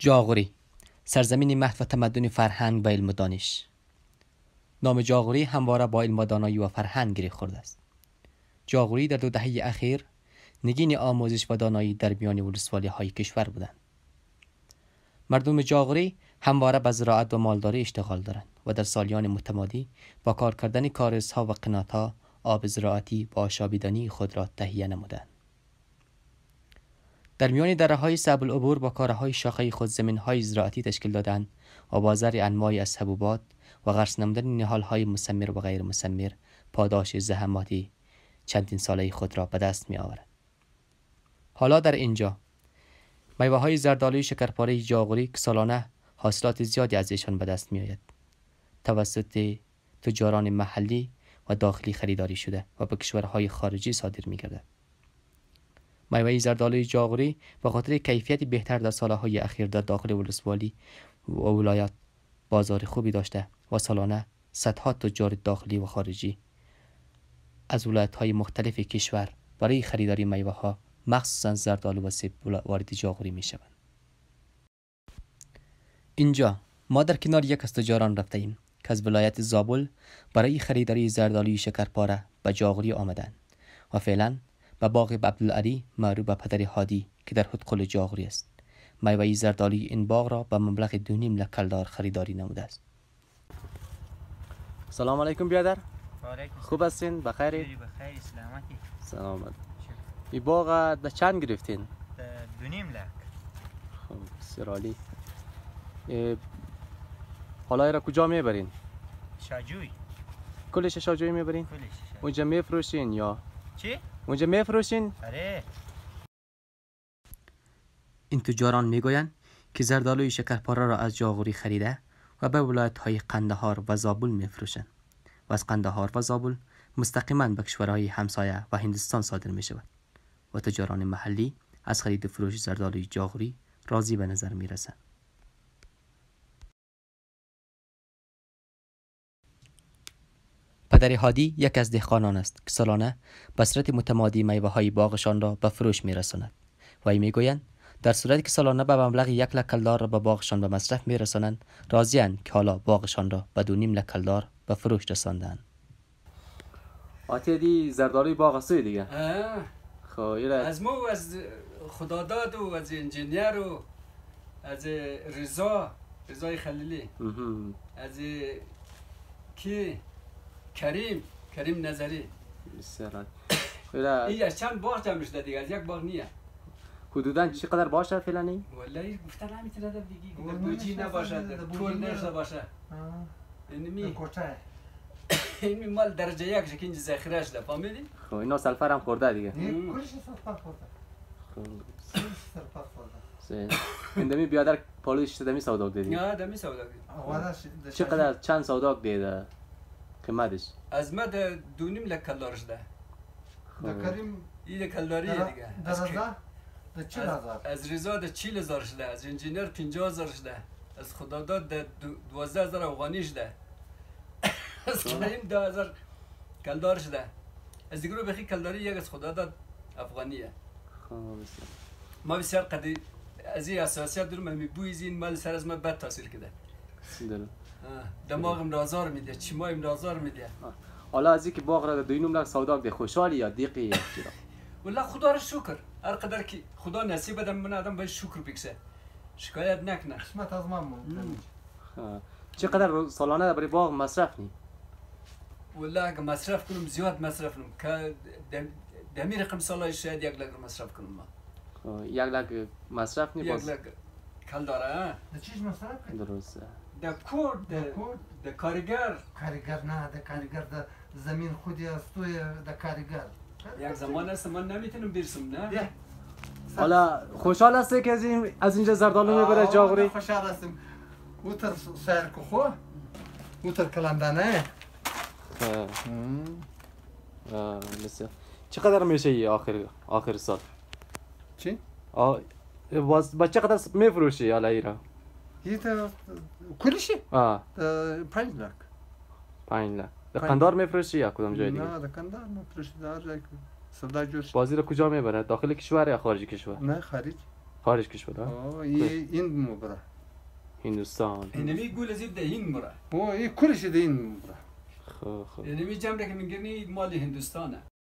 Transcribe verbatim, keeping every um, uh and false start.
جاغوری، سرزمین محو و تمدن فرهنگ و علم و دانش. نام جاغوری همواره با علم و دانایی و فرهنگ گره خورده است. جاغوری در دو دهه اخیر نگین آموزش و دانایی در میان ولسوالی های کشور بودند. مردم جاغوری همواره به زراعت و مالداری اشتغال دارند و در سالیان متمادی با کار کردن کارزها و قناتها آب زراعتی و آشامیدنی خود را تهیه نمودند. در میان دره‌های صعب العبور با کارهای شاخه خود زمین‌های زراعتی تشکیل دادند و با زرع انواعی از حبوبات و غرس نمودن نهال‌های مثمر و غیر مثمر پاداش زحماتی چندین ساله خود را به دست می‌آورند. حالا در اینجا میوه‌های زردآلوی شکرپاره جاغوری که سالانه حاصلات زیادی از ایشان به دست می‌آید توسط تجاران محلی و داخلی خریداری شده و به کشورهای خارجی صادر می‌گردد. میوه زردآلوی جاغوری به خاطر کیفیت بهتر در سالهای اخیر در داخل ولسوالی و ولایات بازار خوبی داشته و سالانه صدها تجار داخلی و خارجی از ولایت‌های مختلف کشور برای خریداری میوه‌ها مخصوصاً زردآلو و سیب وارد جاغوری می‌شوند. اینجا ما در کنار یک از تجاران رفته ایم که از ولایت زابل برای خریداری زردآلوی شکرپاره به جاغوری آمدند و فعلاً به باغ عبدالعلی معروف به پدر هادی که در هدقل جاغوری است میوه زردآلوی این باغ را به مبلغ دو نیم لک کلدار خریداری نموده است. سلام علیکم برادر. خوب هستین؟ بخیر؟ بخیر سلامتی. سلامت. این باغ در چند گرفتین؟ دو نیم لک. خب بسیار عالی. حالا را کجا میبرین؟ شاجوی. کلش شاجوی میبرین؟ کلش شاجوی. اونجا میفروشین یا؟ چی؟ اونجا میفروشین؟ آره. این تجاران میگویند که زردآلوی شکرپاره را از جاغوری خریده و به ولایت‌های قندهار و زابل میفروشند و از قندهار و زابل مستقیما به کشورهای همسایه و هندوستان صادر میشود و تجاران محلی از خرید و فروش زردآلوی جاغوری راضی به نظر میرسند. پدر هادی یک از دهقانان است که سالانه به صورت متمادی میوه‌های باغشان را به فروش میرساند و ای میگویند در صورتی که سالانه به مبلغ یک لک کلدار را به باغشان به مصرف میرسانند راضی‌اند که حالا باغشان را به دو نیم لک کلدار به فروش رساندند. آتی دی زردآلوی باغ است دیگه. خب از ما و از خداداد و از انجینیر و از رضا رضای خلیلی از کی کریم کریم نظری بسیار این از چند باغ جمع شده دیگه، از یک باغ نیه. حدوداً چقدر باشه فعلا این؟ والله گفتن نمیتونه در دیگه در بوجی نباشه، در پول نشه باشه. اینمی کوچه این مال درجه یک شکل اینجا ذخیره شده، فهمیدی؟ خب اینا سلفر هم خورده دیگه. کلش سلفر خورده. خب سلفر خورده. سه اندمی بیادر پالوش دمی سوداک دیدی؟ نه دمی سوداک دیدی. چقدر چند سوداک دیده قیمتش؟ از ما در دو نیم لک کلدار شده. در کریم این کلداریه دیگه. در رضا در چهل هزار. از رضا در چهل هزار شده، از انجینیر پنجاه هزار شده، از خداداد در دوازده هزار افغانی شده، از کریم دو هزار کلدار شده، از دیگر رو بخی کلداری یک از خداداد افغانیه. ما بسیار قدی از این اساسیات دارم، من میبویز این مال سر از ما بد تاثیر کده. دماغم رازار میده، چیمایم رازار میده. حالا از اینکه باغ را دو نیم لک سوداک ده خوشحالی یا دیقی یا چرا؟ والله خدا را شکر، هر قدر که خدا نصیب بده من آدم باید شکر بکشه، شکایت نکنه. قسمت از من مون. چقدر سالانه برای باغ مصرف نی؟ والله اگه مصرف کنم زیاد مصرف کنم که دمی رقم سالای شاید یک لک مصرف کنم ما. یک لک مصرف نی باز؟ یک لک کل داره ها؟ ده چیز مصرف کنی؟ درسته. ده کور، ده کارگر. کارگر نه، ده کارگر ده زمین خودی است توی ده کارگر. یک زمان است من نمیتونم برسم نه؟ حالا خوشحال هستی که از این از اینجا زردآلو میبره جاغوری؟ خوشحال هستم. اوتر سیر کو خو؟ اوتر کلندانه. آه بسیار. چقدر میشه ای آخر آخر سال؟ چی؟ آه باز با چقدر میفروشی حالا ایرا؟ یه تا کلشی؟ آه پنج لک. پنج لک. در قندار میفروشی یا کدام جای دیگه؟ نه در قندار میفروشی، در جای سودا جوش. بازی رو کجا میبره؟ داخل کشور یا خارج کشور؟ نه خارج. خارج کشور ها؟ آه این این مبره هندوستان. اینمی گول زید ده هند مرا او این کلش ده این مبره خب خب. اینمی جمره که میگنی مال هندوستانه